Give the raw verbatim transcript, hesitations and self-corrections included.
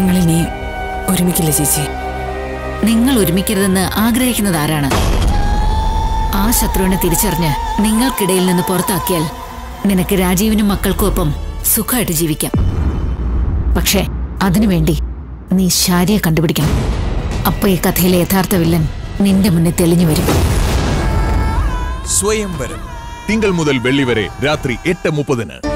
ഞങ്ങളിനി ഒരുമിക്കില്ല ചേച്ചി. നിങ്ങൾ ഒരുമിക്കരുതെന്ന് ആഗ്രഹിക്കുന്നത് ആരാണ്? ആ ശത്രുവിനെ തിരിച്ചറിഞ്ഞ് നിങ്ങൾക്കിടയിൽ നിന്ന് പുറത്താക്കിയാൽ നിനക്ക് രാജീവിനും മക്കൾക്കും ഒപ്പം സുഖമായിട്ട് ജീവിക്കാം. പക്ഷേ അതിനുവേണ്ടി നീ ശാരിയെ കണ്ടുപിടിക്കണം. അപ്പൊ ഈ കഥയിലെ യഥാർത്ഥ വില്ലൻ നിന്റെ മുന്നിൽ തെളിഞ്ഞു വരും. സ്വയംവരം തിങ്കൾ മുതൽ വെള്ളി വരെ രാത്രി എട്ട് മുപ്പതിന്.